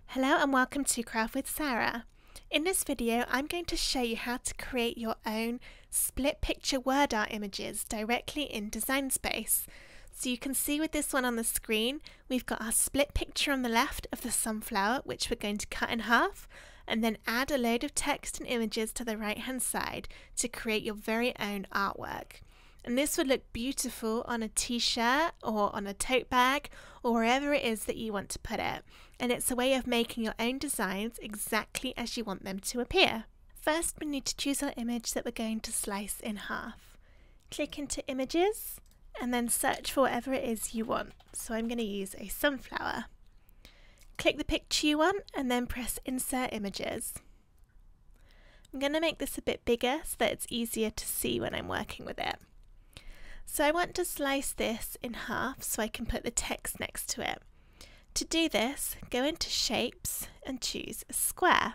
Hello and welcome to Craft with Sarah. In this video I'm going to show you how to create your own split picture word art images directly in Design Space. So you can see with this one on the screen we've got our split picture on the left of the sunflower, which we're going to cut in half and then add a load of text and images to the right hand side to create your very own artwork. And this would look beautiful on a t-shirt or on a tote bag or wherever it is that you want to put it. And it's a way of making your own designs exactly as you want them to appear. First, we need to choose our image that we're going to slice in half. Click into Images and then search for whatever it is you want. So I'm going to use a sunflower. Click the picture you want and then press Insert Images. I'm going to make this a bit bigger so that it's easier to see when I'm working with it. So I want to slice this in half so I can put the text next to it. To do this, go into Shapes and choose a square.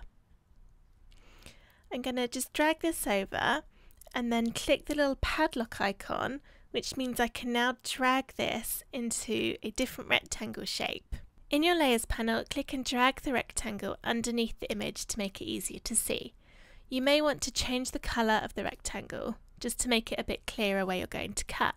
I'm going to just drag this over and then click the little padlock icon, which means I can now drag this into a different rectangle shape. In your Layers panel, click and drag the rectangle underneath the image to make it easier to see. You may want to change the colour of the rectangle, just to make it a bit clearer where you're going to cut.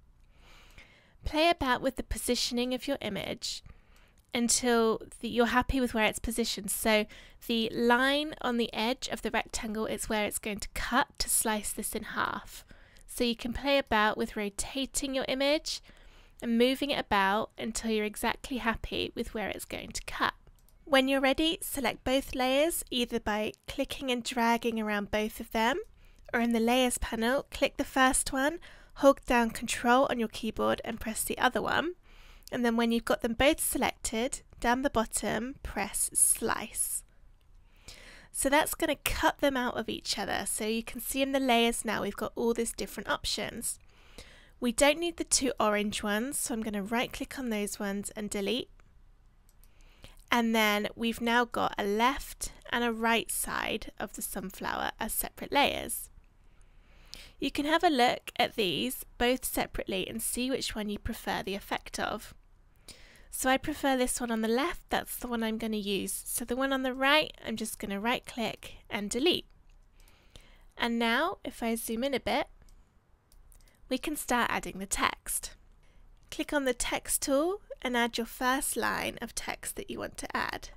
Play about with the positioning of your image until you're happy with where it's positioned. So the line on the edge of the rectangle is where it's going to cut to slice this in half. So you can play about with rotating your image and moving it about until you're exactly happy with where it's going to cut. When you're ready, select both layers either by clicking and dragging around both of them, or in the Layers panel, click the first one, hold down Control on your keyboard and press the other one, and then when you've got them both selected, down the bottom, press Slice. So that's going to cut them out of each other. So you can see in the layers now we've got all these different options. We don't need the two orange ones, so I'm going to right click on those ones and delete. And then we've now got a left and a right side of the sunflower as separate layers. You can have a look at these both separately and see which one you prefer the effect of. So I prefer this one on the left, that's the one I'm going to use. So the one on the right, I'm just going to right click and delete. And now if I zoom in a bit, we can start adding the text. Click on the text tool and add your first line of text that you want to add.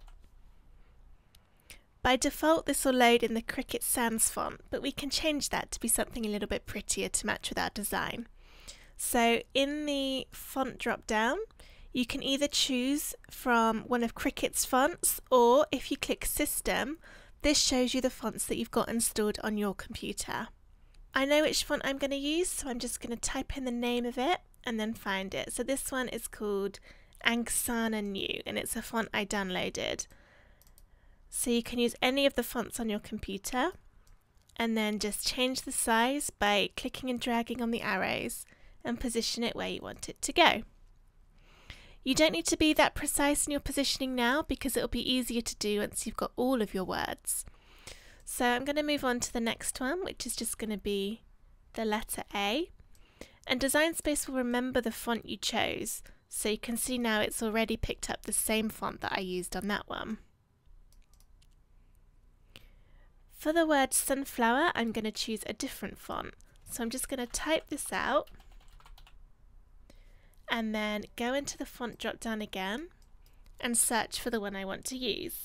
By default this will load in the Cricut Sans font, but we can change that to be something a little bit prettier to match with our design. So in the font drop down you can either choose from one of Cricut's fonts, or if you click System, this shows you the fonts that you've got installed on your computer. I know which font I'm going to use, so I'm just going to type in the name of it and then find it. So this one is called Angsana New and it's a font I downloaded. So you can use any of the fonts on your computer and then just change the size by clicking and dragging on the arrows and position it where you want it to go. You don't need to be that precise in your positioning now because it'll be easier to do once you've got all of your words. So I'm going to move on to the next one, which is just going to be the letter A. And Design Space will remember the font you chose. So you can see now it's already picked up the same font that I used on that one. For the word sunflower, I'm going to choose a different font. So I'm just going to type this out and then go into the font drop down again and search for the one I want to use.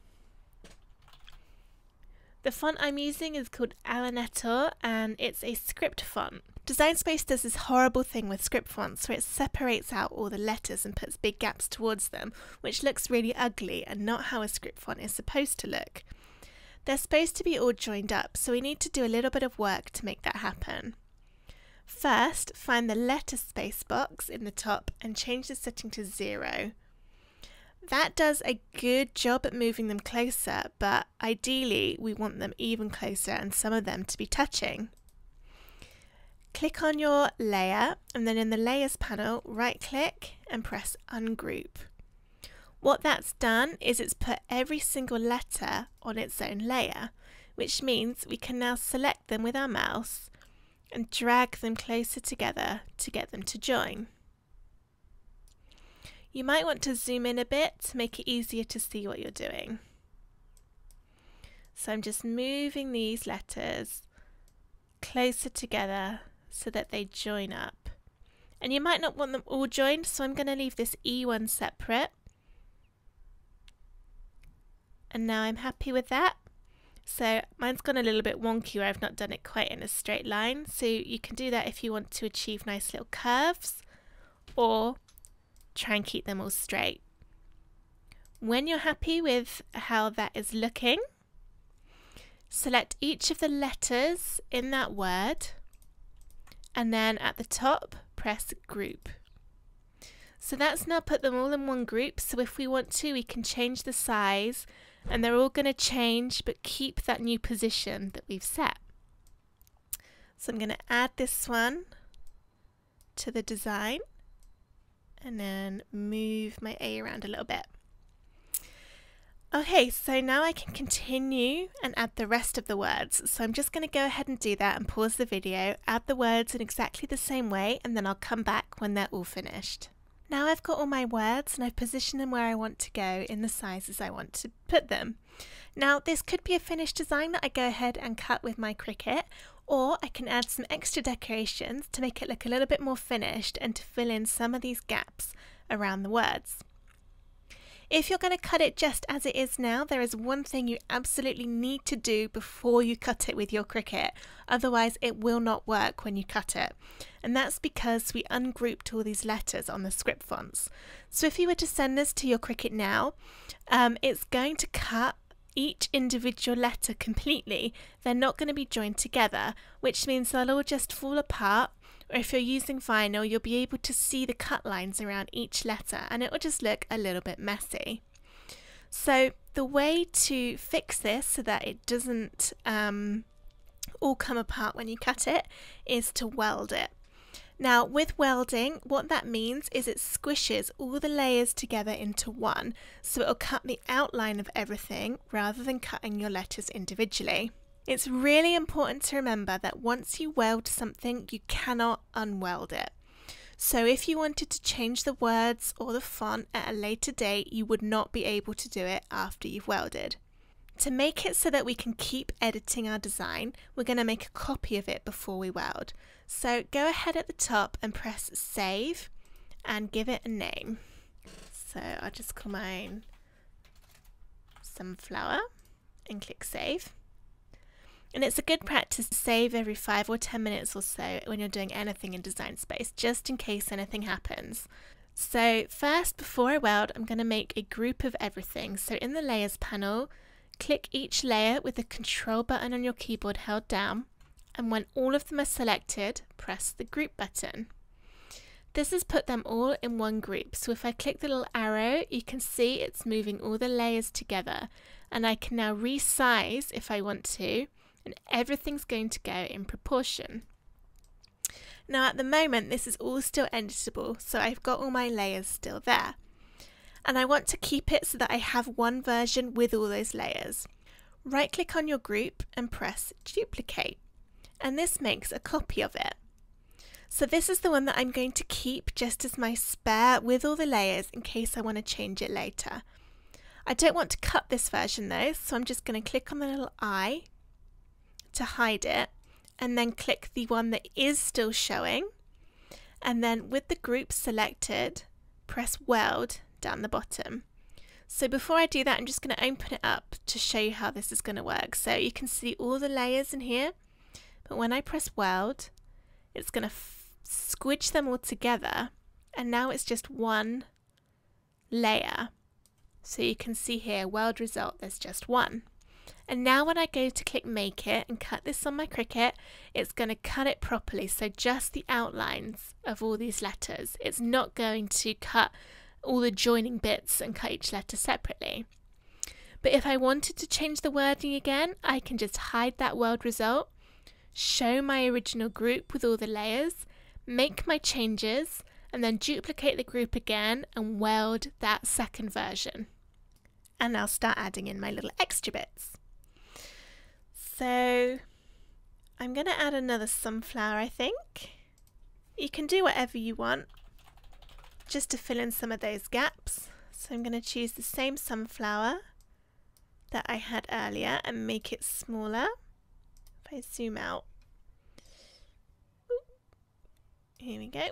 The font I'm using is called Allenattore and it's a script font. Design Space does this horrible thing with script fonts where it separates out all the letters and puts big gaps towards them, which looks really ugly and not how a script font is supposed to look. They're supposed to be all joined up, so we need to do a little bit of work to make that happen. First, find the letter space box in the top and change the setting to 0. That does a good job at moving them closer, but ideally we want them even closer and some of them to be touching. Click on your layer and then in the Layers panel, right click and press Ungroup. What that's done is it's put every single letter on its own layer, which means we can now select them with our mouse and drag them closer together to get them to join. You might want to zoom in a bit to make it easier to see what you're doing. So I'm just moving these letters closer together so that they join up. And you might not want them all joined, so I'm going to leave this E one separate. And now I'm happy with that. So mine's gone a little bit wonky where I've not done it quite in a straight line. So you can do that if you want to achieve nice little curves, or try and keep them all straight. When you're happy with how that is looking, select each of the letters in that word, and then at the top press group. So that's now put them all in one group, so if we want to, we can change the size and they're all going to change but keep that new position that we've set. So I'm going to add this one to the design and then move my A around a little bit. Okay, so now I can continue and add the rest of the words. So I'm just going to go ahead and do that and pause the video, add the words in exactly the same way, and then I'll come back when they're all finished. Now I've got all my words and I've positioned them where I want to go in the sizes I want to put them. Now this could be a finished design that I go ahead and cut with my Cricut, or I can add some extra decorations to make it look a little bit more finished and to fill in some of these gaps around the words. If you're going to cut it just as it is now, there is one thing you absolutely need to do before you cut it with your Cricut, otherwise it will not work when you cut it. And that's because we ungrouped all these letters on the script fonts. So if you were to send this to your Cricut now, it's going to cut each individual letter completely. They're not going to be joined together, which means they'll all just fall apart. Or if you're using vinyl, you'll be able to see the cut lines around each letter and it will just look a little bit messy. So the way to fix this so that it doesn't all come apart when you cut it is to weld it. Now with welding, what that means is it squishes all the layers together into one, so it'll cut the outline of everything rather than cutting your letters individually. It's really important to remember that once you weld something, you cannot unweld it. So if you wanted to change the words or the font at a later date, you would not be able to do it after you've welded. To make it so that we can keep editing our design, we're going to make a copy of it before we weld. So go ahead at the top and press save and give it a name. So I'll just call mine Sunflower and click save. And it's a good practice to save every 5 or 10 minutes or so when you're doing anything in Design Space, just in case anything happens. So first, before I weld, I'm going to make a group of everything. So in the Layers panel, click each layer with the Control button on your keyboard held down, and when all of them are selected, press the Group button. This has put them all in one group, so if I click the little arrow, you can see it's moving all the layers together, and I can now resize if I want to, and everything's going to go in proportion. Now at the moment this is all still editable, so I've got all my layers still there. And I want to keep it so that I have one version with all those layers. Right click on your group and press duplicate, and this makes a copy of it. So this is the one that I'm going to keep just as my spare with all the layers in case I want to change it later. I don't want to cut this version though, so I'm just going to click on the little eye to hide it, and then click the one that is still showing, and then with the group selected, press weld down the bottom. So before I do that, I'm just going to open it up to show you how this is going to work. So you can see all the layers in here, but when I press weld, it's going to squidge them all together, and now it's just one layer. So you can see here, weld result, there's just one. And now when I go to click make it and cut this on my Cricut, it's going to cut it properly, so just the outlines of all these letters. It's not going to cut all the joining bits and cut each letter separately. But if I wanted to change the wording again, I can just hide that weld result, show my original group with all the layers, make my changes, and then duplicate the group again and weld that second version. And I'll start adding in my little extra bits. So I'm going to add another sunflower, I think. You can do whatever you want. just to fill in some of those gaps. So I'm going to choose the same sunflower that I had earlier and make it smaller. If I zoom out, here we go.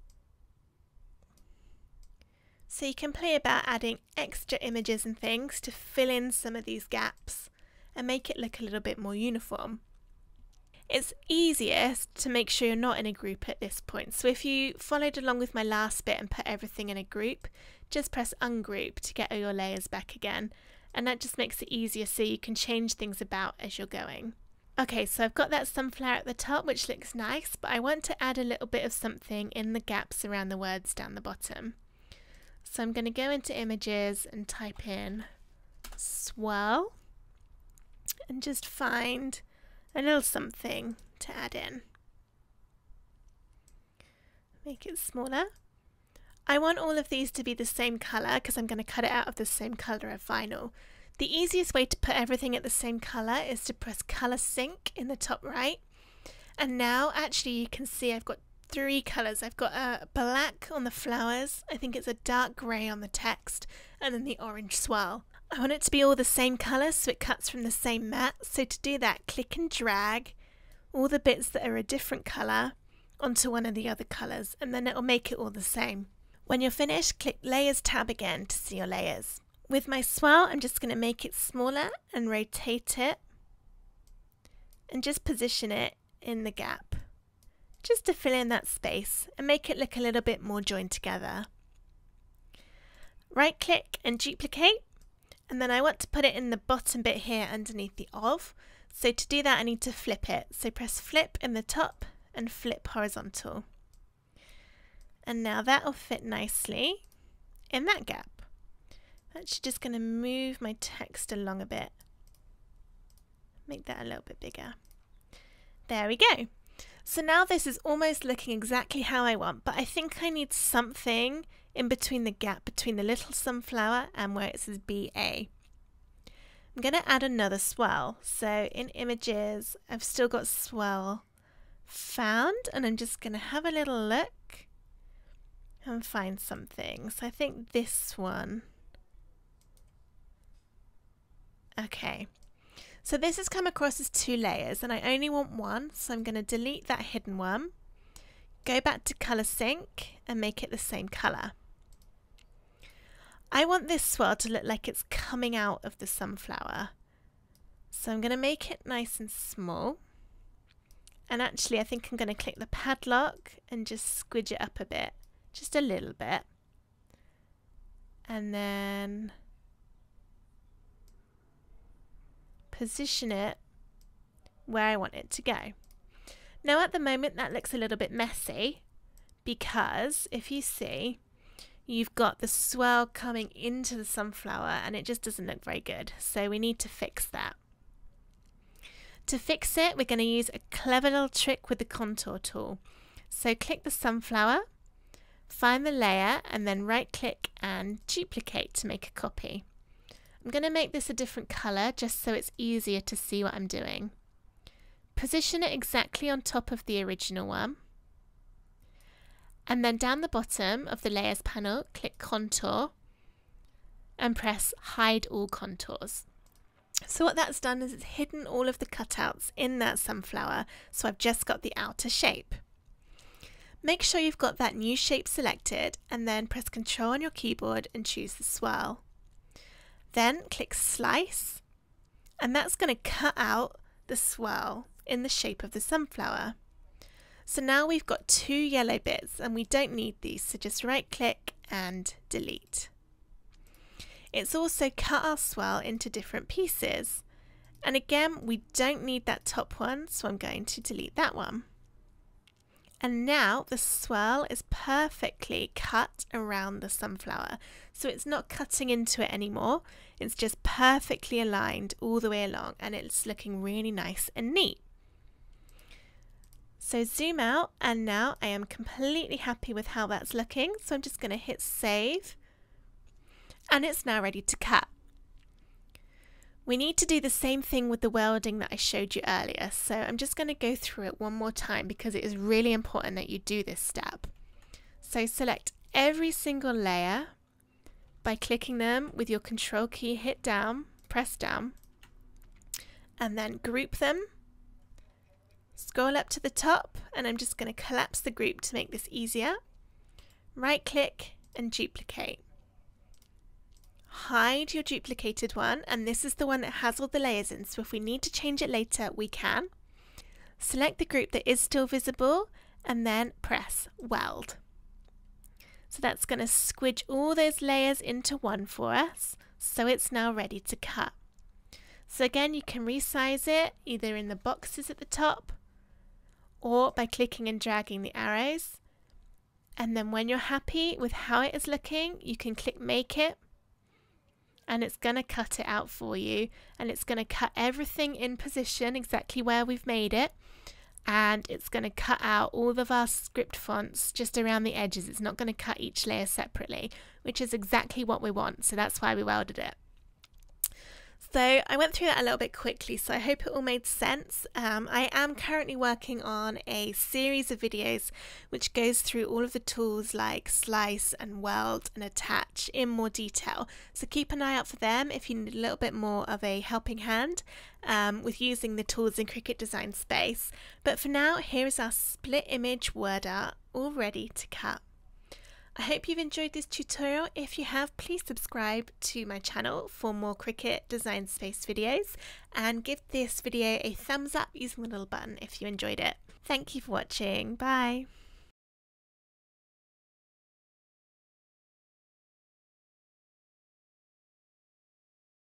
So you can play about adding extra images and things to fill in some of these gaps and make it look a little bit more uniform. It's easiest to make sure you're not in a group at this point. So if you followed along with my last bit and put everything in a group, just press ungroup to get all your layers back again. And that just makes it easier so you can change things about as you're going. Okay, so I've got that sunflower at the top, which looks nice, but I want to add a little bit of something in the gaps around the words down the bottom. So I'm going to go into images and type in swirl and just find a little something to add in. Make it smaller. I want all of these to be the same colour because I'm going to cut it out of the same colour of vinyl. The easiest way to put everything at the same colour is to press colour sync in the top right. And now actually you can see I've got 3 colours. I've got a black on the flowers, I think it's a dark grey on the text, and then the orange swirl. I want it to be all the same colour so it cuts from the same mat. So to do that, click and drag all the bits that are a different colour onto one of the other colours, and then it'll make it all the same. When you're finished, click Layers tab again to see your layers. With my swirl, I'm just going to make it smaller and rotate it and just position it in the gap, just to fill in that space and make it look a little bit more joined together. Right click and duplicate, and then I want to put it in the bottom bit here underneath the of. So to do that I need to flip it. So press flip in the top and flip horizontal. And now that will fit nicely in that gap. Actually just going to move my text along a bit. Make that a little bit bigger. There we go. So now this is almost looking exactly how I want, but I think I need something in between the gap between the little sunflower and where it says BA. I'm going to add another swirl. So in images, I've still got swirl found, and I'm just going to have a little look and find something. So I think this one. Okay. So this has come across as 2 layers and I only want one, so I'm going to delete that hidden one, go back to colour sync and make it the same colour. I want this swirl to look like it's coming out of the sunflower, so I'm going to make it nice and small, and actually I think I'm going to click the padlock and just squidge it up a bit, just a little bit, and then position it where I want it to go. Now at the moment that looks a little bit messy because if you see, you've got the swirl coming into the sunflower and it just doesn't look very good. So we need to fix that. To fix it, we're going to use a clever little trick with the contour tool. So click the sunflower, find the layer and then right click and duplicate to make a copy. I'm going to make this a different colour just so it's easier to see what I'm doing. Position it exactly on top of the original one. And then down the bottom of the layers panel, click contour and press hide all contours. So what that's done is it's hidden all of the cutouts in that sunflower, so I've just got the outer shape. Make sure you've got that new shape selected and then press Ctrl on your keyboard and choose the swirl. Then click slice and that's going to cut out the swirl in the shape of the sunflower. So now we've got 2 yellow bits and we don't need these, so just right click and delete. It's also cut our swirl into different pieces, and again we don't need that top one, so I'm going to delete that one. And now the swirl is perfectly cut around the sunflower, so it's not cutting into it anymore, it's just perfectly aligned all the way along and it's looking really nice and neat. So zoom out, and now I am completely happy with how that's looking, so I'm just going to hit save and it's now ready to cut. We need to do the same thing with the welding that I showed you earlier, so I'm just going to go through it one more time because it is really important that you do this step. So select every single layer by clicking them with your control key, hit down, press down, and then group them. Scroll up to the top, and I'm just going to collapse the group to make this easier. Right click and duplicate. Hide your duplicated one, and this is the one that has all the layers in, so if we need to change it later, we can. Select the group that is still visible and then press weld. So that's going to squidge all those layers into one for us, so it's now ready to cut. So again, you can resize it either in the boxes at the top or by clicking and dragging the arrows. And then when you're happy with how it is looking, you can click Make It, and it's going to cut it out for you, and it's going to cut everything in position exactly where we've made it, and it's going to cut out all of our script fonts just around the edges. It's not going to cut each layer separately, which is exactly what we want, so that's why we welded it. So I went through that a little bit quickly, so I hope it all made sense. I am currently working on a series of videos which goes through all of the tools like slice and weld and attach in more detail. So keep an eye out for them if you need a little bit more of a helping hand with using the tools in Cricut Design Space. But for now, here is our split image word art all ready to cut. I hope you've enjoyed this tutorial. If you have, please subscribe to my channel for more Cricut Design Space videos, and give this video a thumbs up using the little button if you enjoyed it. Thank you for watching. Bye.